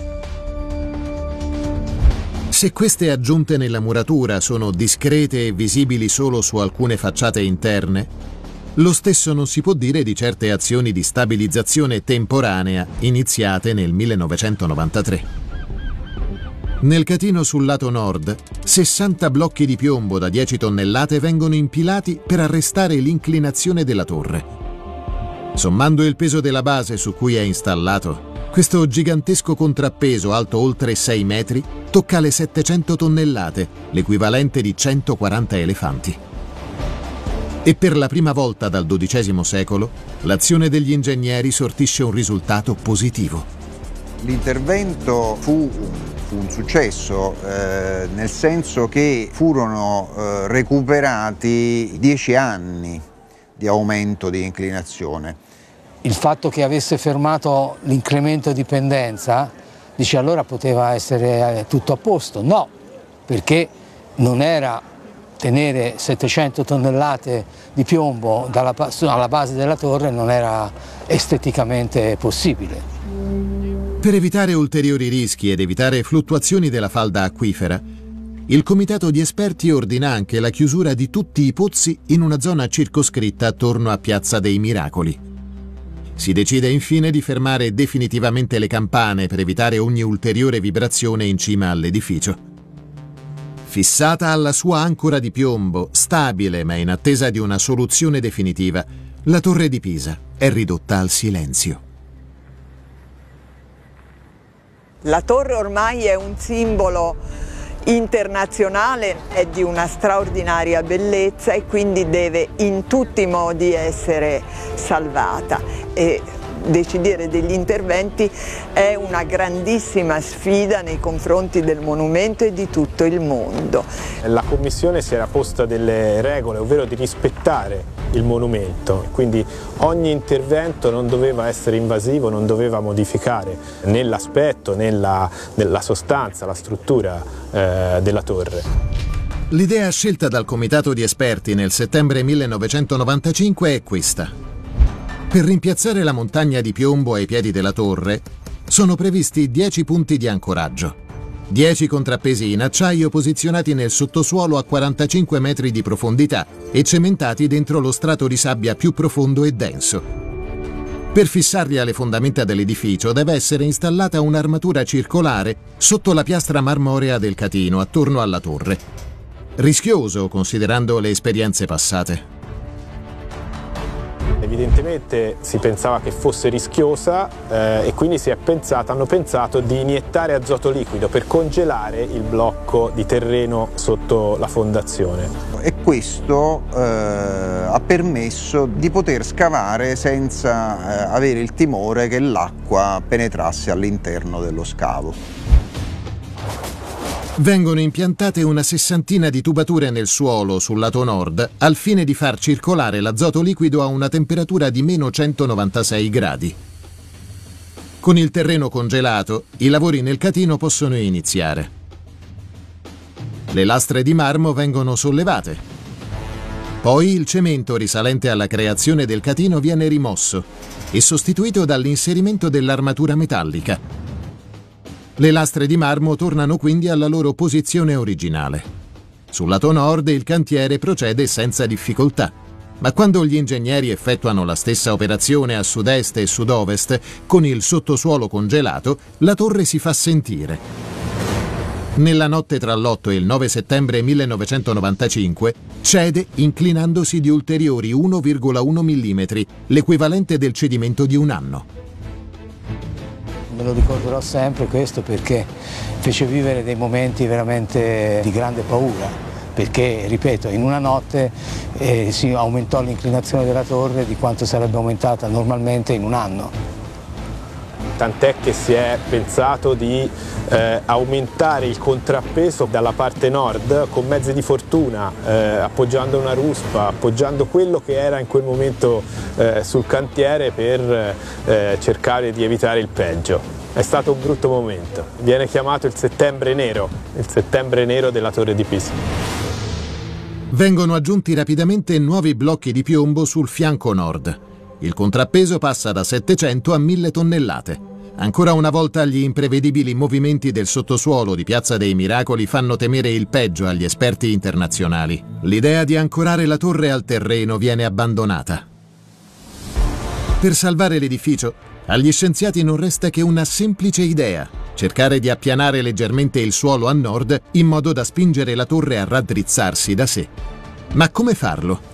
Se queste aggiunte nella muratura sono discrete e visibili solo su alcune facciate interne, lo stesso non si può dire di certe azioni di stabilizzazione temporanea iniziate nel 1993. Nel catino sul lato nord, 60 blocchi di piombo da 10 tonnellate vengono impilati per arrestare l'inclinazione della torre. Sommando il peso della base su cui è installato, questo gigantesco contrappeso alto oltre 6 metri tocca le 700 tonnellate, l'equivalente di 140 elefanti. E per la prima volta dal XII secolo, l'azione degli ingegneri sortisce un risultato positivo. L'intervento fu un successo, nel senso che furono recuperati 10 anni di aumento di inclinazione. Il fatto che avesse fermato l'incremento di pendenza, dice allora poteva essere tutto a posto. No, perché non era tenere 700 tonnellate di piombo alla base della torre, non era esteticamente possibile. Per evitare ulteriori rischi ed evitare fluttuazioni della falda acquifera, il comitato di esperti ordina anche la chiusura di tutti i pozzi in una zona circoscritta attorno a Piazza dei Miracoli. Si decide infine di fermare definitivamente le campane per evitare ogni ulteriore vibrazione in cima all'edificio. Fissata alla sua ancora di piombo, stabile ma in attesa di una soluzione definitiva, la Torre di Pisa è ridotta al silenzio. La torre ormai è un simbolo internazionale, è di una straordinaria bellezza e quindi deve in tutti i modi essere salvata. E decidere degli interventi è una grandissima sfida nei confronti del monumento e di tutto il mondo. La Commissione si era posta delle regole, ovvero di rispettare il monumento, quindi ogni intervento non doveva essere invasivo, non doveva modificare nell'aspetto, nella sostanza, la struttura della torre. L'idea scelta dal comitato di esperti nel settembre 1995 è questa. Per rimpiazzare la montagna di piombo ai piedi della torre sono previsti 10 punti di ancoraggio, 10 contrappesi in acciaio posizionati nel sottosuolo a 45 metri di profondità e cementati dentro lo strato di sabbia più profondo e denso. Per fissarli alle fondamenta dell'edificio deve essere installata un'armatura circolare sotto la piastra marmorea del catino attorno alla torre. Rischioso considerando le esperienze passate. Evidentemente si pensava che fosse rischiosa e quindi hanno pensato di iniettare azoto liquido per congelare il blocco di terreno sotto la fondazione. E questo ha permesso di poter scavare senza avere il timore che l'acqua penetrasse all'interno dello scavo. Vengono impiantate una 60 di tubature nel suolo sul lato nord al fine di far circolare l'azoto liquido a una temperatura di meno 196 gradi. Con il terreno congelato, i lavori nel catino possono iniziare. Le lastre di marmo vengono sollevate. Poi il cemento risalente alla creazione del catino viene rimosso e sostituito dall'inserimento dell'armatura metallica. Le lastre di marmo tornano quindi alla loro posizione originale. Sul lato nord il cantiere procede senza difficoltà, ma quando gli ingegneri effettuano la stessa operazione a sud-est e sud-ovest, con il sottosuolo congelato, la torre si fa sentire. Nella notte tra l'8 e il 9 settembre 1995 cede inclinandosi di ulteriori 1,1 mm, l'equivalente del cedimento di un anno. Me lo ricorderò sempre questo perché fece vivere dei momenti veramente di grande paura, perché, ripeto, in una notte si aumentò l'inclinazione della torre di quanto sarebbe aumentata normalmente in un anno. Tant'è che si è pensato di aumentare il contrappeso dalla parte nord con mezzi di fortuna, appoggiando una ruspa, appoggiando quello che era in quel momento sul cantiere per cercare di evitare il peggio. È stato un brutto momento, viene chiamato il settembre nero della Torre di Pisa. Vengono aggiunti rapidamente nuovi blocchi di piombo sul fianco nord. Il contrappeso passa da 700 a 1000 tonnellate. Ancora una volta gli imprevedibili movimenti del sottosuolo di Piazza dei Miracoli fanno temere il peggio agli esperti internazionali. L'idea di ancorare la torre al terreno viene abbandonata. Per salvare l'edificio, agli scienziati non resta che una semplice idea: cercare di appianare leggermente il suolo a nord in modo da spingere la torre a raddrizzarsi da sé. Ma come farlo?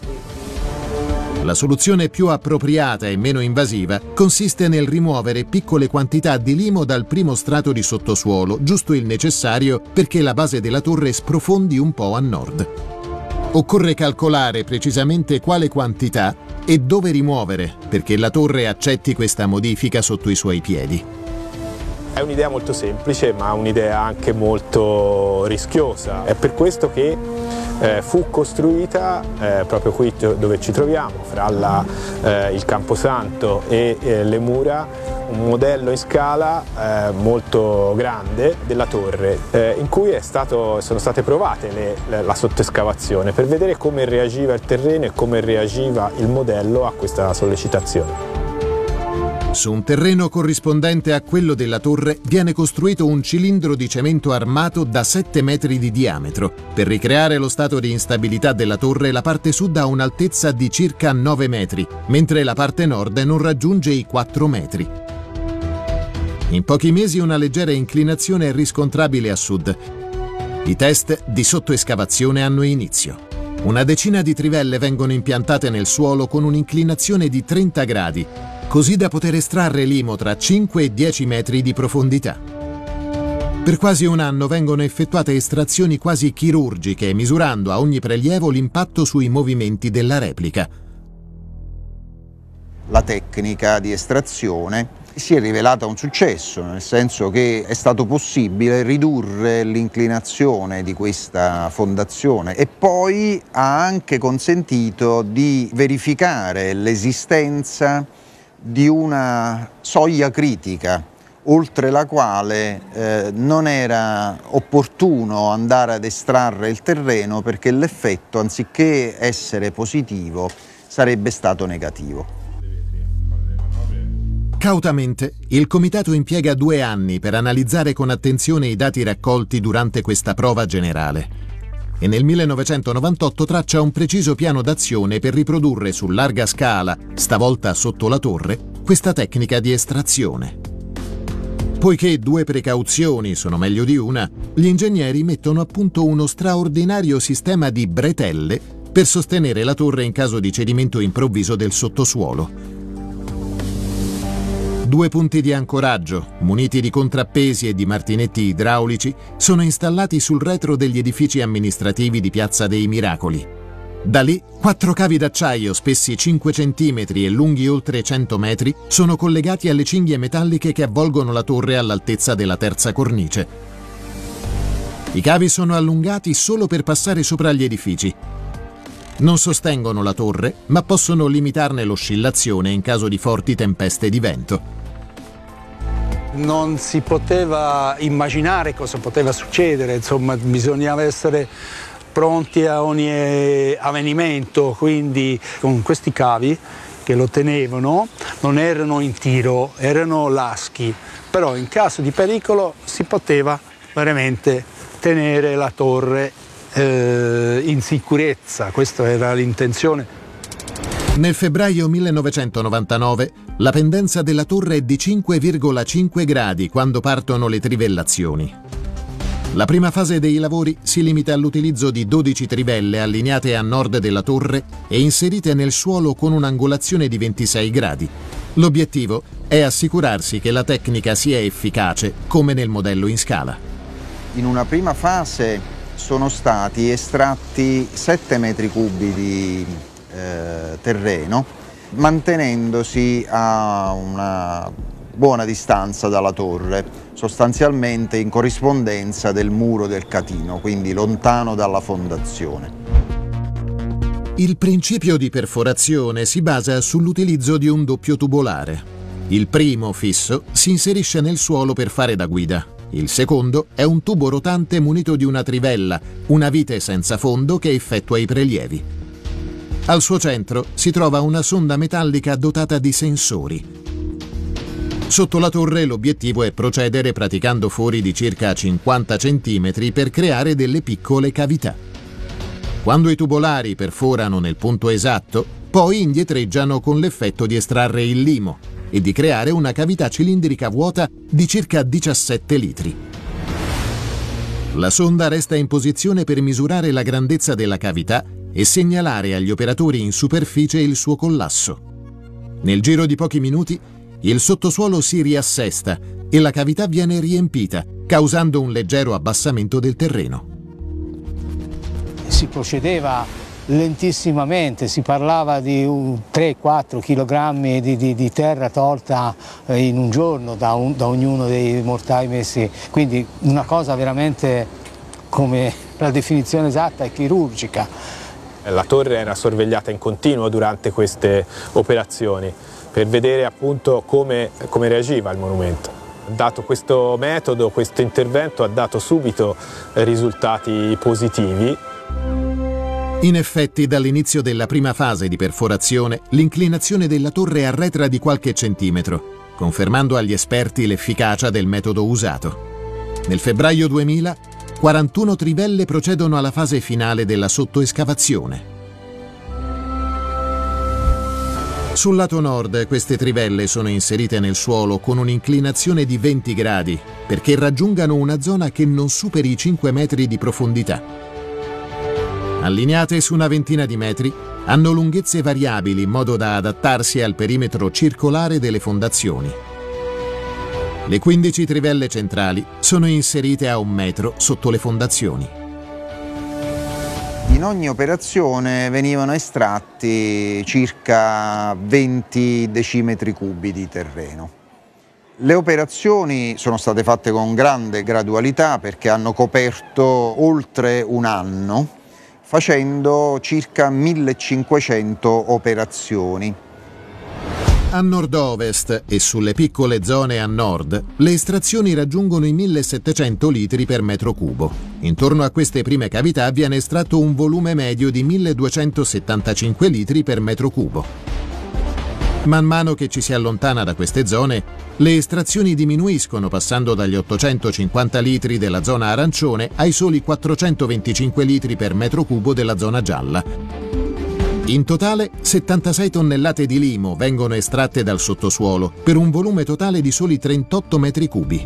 La soluzione più appropriata e meno invasiva consiste nel rimuovere piccole quantità di limo dal primo strato di sottosuolo, giusto il necessario perché la base della torre sprofondi un po' a nord. Occorre calcolare precisamente quale quantità e dove rimuovere perché la torre accetti questa modifica sotto i suoi piedi. È un'idea molto semplice, ma un'idea anche molto rischiosa. È per questo che fu costruita proprio qui dove ci troviamo, fra il Camposanto e le mura, un modello in scala molto grande della torre, in cui sono state provate la sottoescavazione per vedere come reagiva il terreno e come reagiva il modello a questa sollecitazione. Su un terreno corrispondente a quello della torre viene costruito un cilindro di cemento armato da 7 metri di diametro. Per ricreare lo stato di instabilità della torre, la parte sud ha un'altezza di circa 9 metri, mentre la parte nord non raggiunge i 4 metri. In pochi mesi una leggera inclinazione è riscontrabile a sud. I test di sottoescavazione hanno inizio. Una decina di trivelle vengono impiantate nel suolo con un'inclinazione di 30 gradi, così da poter estrarre limo tra 5 e 10 metri di profondità. Per quasi un anno vengono effettuate estrazioni quasi chirurgiche, misurando a ogni prelievo l'impatto sui movimenti della replica. La tecnica di estrazione si è rivelata un successo, nel senso che è stato possibile ridurre l'inclinazione di questa fondazione e poi ha anche consentito di verificare l'esistenza di una soglia critica oltre la quale non era opportuno andare ad estrarre il terreno, perché l'effetto, anziché essere positivo, sarebbe stato negativo. Cautamente, il comitato impiega 2 anni per analizzare con attenzione i dati raccolti durante questa prova generale e nel 1998 traccia un preciso piano d'azione per riprodurre su larga scala, stavolta sotto la torre, questa tecnica di estrazione. Poiché 2 precauzioni sono meglio di una, gli ingegneri mettono a punto uno straordinario sistema di bretelle per sostenere la torre in caso di cedimento improvviso del sottosuolo. 2 punti di ancoraggio, muniti di contrappesi e di martinetti idraulici, sono installati sul retro degli edifici amministrativi di Piazza dei Miracoli. Da lì, 4 cavi d'acciaio spessi 5 cm e lunghi oltre 100 metri sono collegati alle cinghie metalliche che avvolgono la torre all'altezza della terza cornice. I cavi sono allungati solo per passare sopra gli edifici. Non sostengono la torre, ma possono limitarne l'oscillazione in caso di forti tempeste di vento. Non si poteva immaginare cosa poteva succedere, insomma, bisognava essere pronti a ogni avvenimento, quindi con questi cavi che lo tenevano non erano in tiro, erano laschi, però in caso di pericolo si poteva veramente tenere la torre in sicurezza, questa era l'intenzione. Nel febbraio 1999 la pendenza della torre è di 5,5 gradi quando partono le trivellazioni. La prima fase dei lavori si limita all'utilizzo di 12 trivelle allineate a nord della torre e inserite nel suolo con un'angolazione di 26 gradi. L'obiettivo è assicurarsi che la tecnica sia efficace come nel modello in scala. In una prima fase sono stati estratti 7 metri cubi di terreno, mantenendosi a una buona distanza dalla torre, sostanzialmente in corrispondenza del muro del catino, quindi lontano dalla fondazione. Il principio di perforazione si basa sull'utilizzo di un doppio tubolare. Il primo, fisso, si inserisce nel suolo per fare da guida. Il secondo è un tubo rotante munito di una trivella, una vite senza fondo che effettua i prelievi. Al suo centro si trova una sonda metallica dotata di sensori. Sotto la torre l'obiettivo è procedere praticando fori di circa 50 cm per creare delle piccole cavità. Quando i tubolari perforano nel punto esatto, poi indietreggiano con l'effetto di estrarre il limo e di creare una cavità cilindrica vuota di circa 17 litri. La sonda resta in posizione per misurare la grandezza della cavità e segnalare agli operatori in superficie il suo collasso. Nel giro di pochi minuti il sottosuolo si riassesta e la cavità viene riempita, causando un leggero abbassamento del terreno. si procedeva lentissimamente, si parlava di 3-4 kg di terra tolta in un giorno da ognuno dei mortai messi, quindi una cosa veramente, come la definizione esatta, è chirurgica. La torre era sorvegliata in continuo durante queste operazioni per vedere appunto come reagiva il monumento. Dato questo metodo, questo intervento ha dato subito risultati positivi. In effetti, dall'inizio della prima fase di perforazione, l'inclinazione della torre arretra di qualche centimetro, confermando agli esperti l'efficacia del metodo usato. Nel febbraio 2000, 41 trivelle procedono alla fase finale della sottoescavazione. Sul lato nord, queste trivelle sono inserite nel suolo con un'inclinazione di 20 gradi, perché raggiungano una zona che non superi i 5 metri di profondità. Allineate su una ventina di metri, hanno lunghezze variabili in modo da adattarsi al perimetro circolare delle fondazioni. Le 15 trivelle centrali sono inserite a 1 metro sotto le fondazioni. In ogni operazione venivano estratti circa 20 decimetri cubi di terreno. Le operazioni sono state fatte con grande gradualità perché hanno coperto oltre un anno, facendo circa 1500 operazioni. A nord-ovest e sulle piccole zone a nord, le estrazioni raggiungono i 1700 litri per metro cubo. Intorno a queste prime cavità viene estratto un volume medio di 1275 litri per metro cubo. Man mano che ci si allontana da queste zone, le estrazioni diminuiscono passando dagli 850 litri della zona arancione ai soli 425 litri per metro cubo della zona gialla. In totale 76 tonnellate di limo vengono estratte dal sottosuolo per un volume totale di soli 38 metri cubi.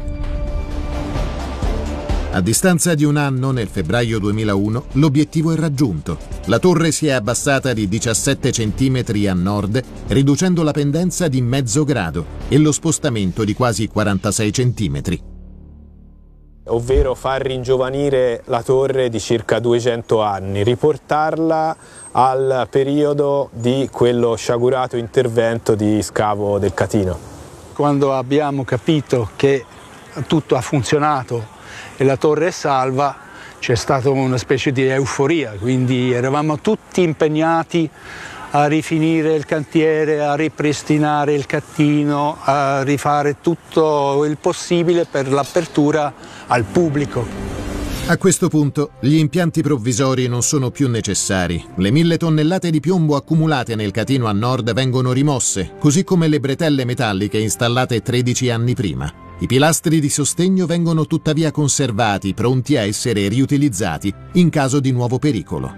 A distanza di un anno, nel febbraio 2001, l'obiettivo è raggiunto. La torre si è abbassata di 17 cm a nord, riducendo la pendenza di mezzo grado e lo spostamento di quasi 46 cm. Ovvero far ringiovanire la torre di circa 200 anni, riportarla al periodo di quello sciagurato intervento di scavo del Catino. Quando abbiamo capito che tutto ha funzionato e la torre è salva, c'è stata una specie di euforia, quindi eravamo tutti impegnati a rifinire il cantiere, a ripristinare il Catino, a rifare tutto il possibile per l'apertura al pubblico. A questo punto gli impianti provvisori non sono più necessari. Le 1000 tonnellate di piombo accumulate nel Catino a nord vengono rimosse, così come le bretelle metalliche installate 13 anni prima. I pilastri di sostegno vengono tuttavia conservati, pronti a essere riutilizzati in caso di nuovo pericolo.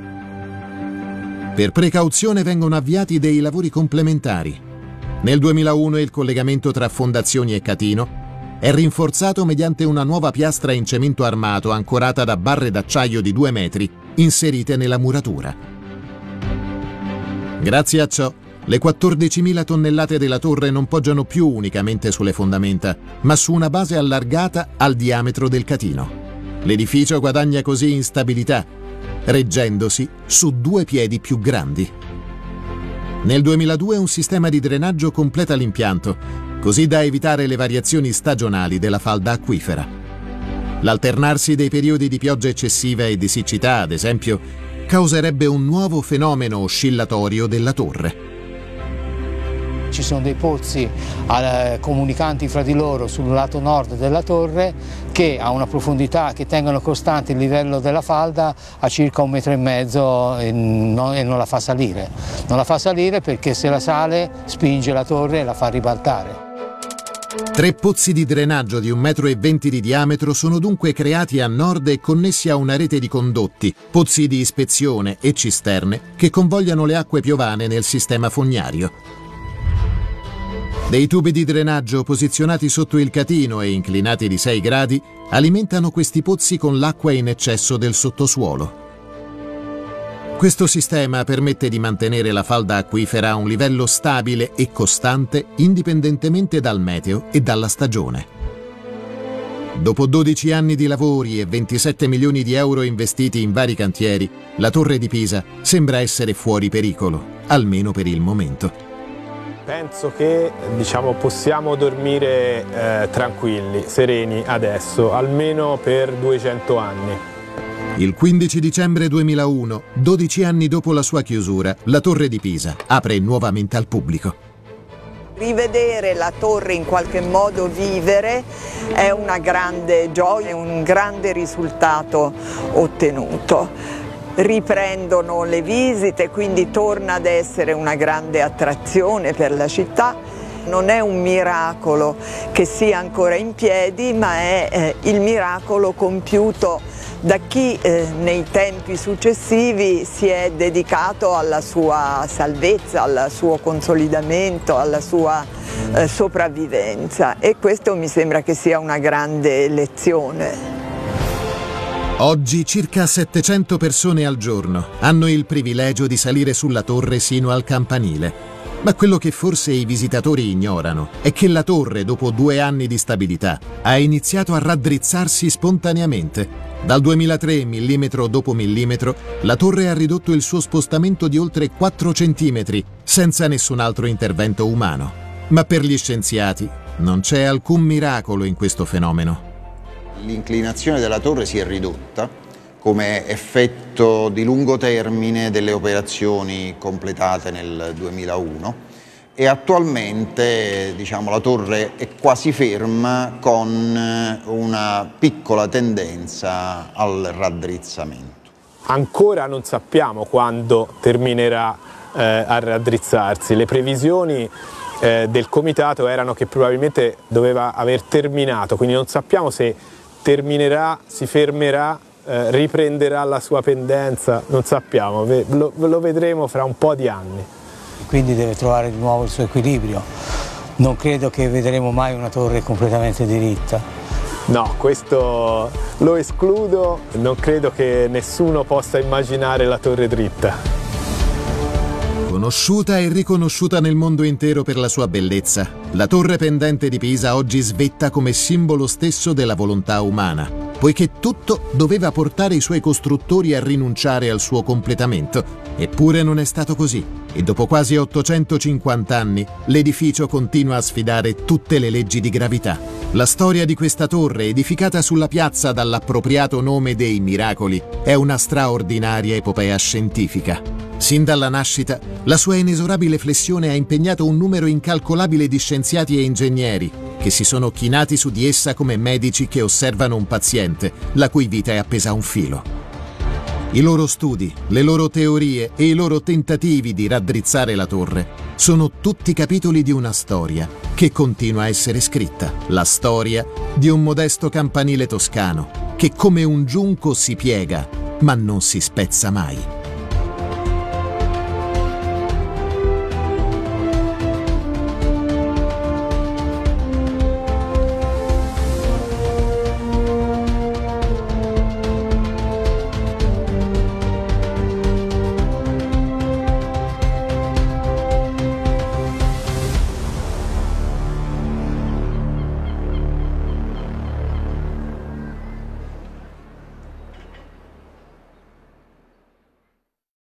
Per precauzione vengono avviati dei lavori complementari. Nel 2001 il collegamento tra fondazioni e Catino è rinforzato mediante una nuova piastra in cemento armato ancorata da barre d'acciaio di 2 metri inserite nella muratura. Grazie a ciò, le 14.000 tonnellate della torre non poggiano più unicamente sulle fondamenta, ma su una base allargata al diametro del Catino. L'edificio guadagna così in stabilità, reggendosi su 2 piedi più grandi. Nel 2002 un sistema di drenaggio completa l'impianto, così da evitare le variazioni stagionali della falda acquifera. L'alternarsi dei periodi di pioggia eccessiva e di siccità, ad esempio, causerebbe un nuovo fenomeno oscillatorio della torre. Ci sono dei pozzi comunicanti fra di loro sul lato nord della torre che a una profondità che tengono costante il livello della falda a circa 1,5 metri e non la fa salire. Non la fa salire perché se la sale spinge la torre e la fa ribaltare. 3 pozzi di drenaggio di 1,20 metri di diametro sono dunque creati a nord e connessi a una rete di condotti, pozzi di ispezione e cisterne che convogliano le acque piovane nel sistema fognario. Dei tubi di drenaggio posizionati sotto il Catino e inclinati di 6 gradi alimentano questi pozzi con l'acqua in eccesso del sottosuolo. Questo sistema permette di mantenere la falda acquifera a un livello stabile e costante indipendentemente dal meteo e dalla stagione. Dopo 12 anni di lavori e 27 milioni di euro investiti in vari cantieri, la Torre di Pisa sembra essere fuori pericolo, almeno per il momento. Penso che possiamo dormire tranquilli, sereni adesso, almeno per 200 anni. Il 15 dicembre 2001, 12 anni dopo la sua chiusura, la Torre di Pisa apre nuovamente al pubblico. Rivedere la torre in qualche modo vivere è una grande gioia, un grande risultato ottenuto. Riprendono le visite, quindi torna ad essere una grande attrazione per la città. Non è un miracolo che sia ancora in piedi, ma è il miracolo compiuto da chi nei tempi successivi si è dedicato alla sua salvezza, al suo consolidamento, alla sua sopravvivenza, e questo mi sembra che sia una grande lezione. Oggi circa 700 persone al giorno hanno il privilegio di salire sulla torre sino al campanile. Ma quello che forse i visitatori ignorano è che la torre, dopo 2 anni di stabilità, ha iniziato a raddrizzarsi spontaneamente. Dal 2003, millimetro dopo millimetro, la torre ha ridotto il suo spostamento di oltre 4 centimetri, senza nessun altro intervento umano. Ma per gli scienziati non c'è alcun miracolo in questo fenomeno. L'inclinazione della torre si è ridotta come effetto di lungo termine delle operazioni completate nel 2001 e attualmente la torre è quasi ferma con una piccola tendenza al raddrizzamento. Ancora non sappiamo quando terminerà a raddrizzarsi. Le previsioni del comitato erano che probabilmente doveva aver terminato, quindi non sappiamo se terminerà, si fermerà, riprenderà la sua pendenza, non sappiamo, lo vedremo fra un po' di anni. Quindi deve trovare di nuovo il suo equilibrio. Non credo che vedremo mai una torre completamente diritta. No, questo lo escludo, non credo che nessuno possa immaginare la torre dritta. Conosciuta e riconosciuta nel mondo intero per la sua bellezza, la torre pendente di Pisa oggi svetta come simbolo stesso della volontà umana, poiché tutto doveva portare i suoi costruttori a rinunciare al suo completamento. Eppure non è stato così, e dopo quasi 850 anni l'edificio continua a sfidare tutte le leggi di gravità. La storia di questa torre, edificata sulla piazza dall'appropriato nome dei Miracoli, è una straordinaria epopea scientifica. Sin dalla nascita, la sua inesorabile flessione ha impegnato un numero incalcolabile di scienziati e ingegneri che si sono chinati su di essa come medici che osservano un paziente la cui vita è appesa a un filo. I loro studi, le loro teorie e i loro tentativi di raddrizzare la torre sono tutti capitoli di una storia che continua a essere scritta. La storia di un modesto campanile toscano che come un giunco si piega ma non si spezza mai.